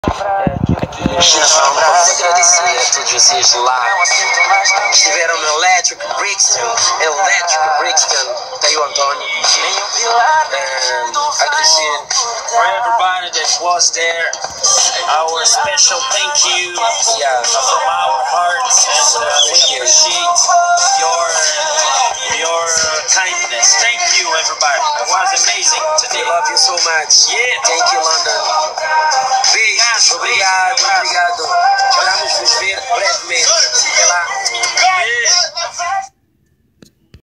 Vamos agradecer a todos vocês lá que estiveram no Electric Brixton. Tá aí o Antônio. Agradecer for everybody that was there. Our special thank you from our hearts, and we appreciate your kindness. Thank you, everybody. It was amazing today. We love you so much. Yeah. Thank you, London. Beijos. Obrigado. Esperamos vos ver brevemente.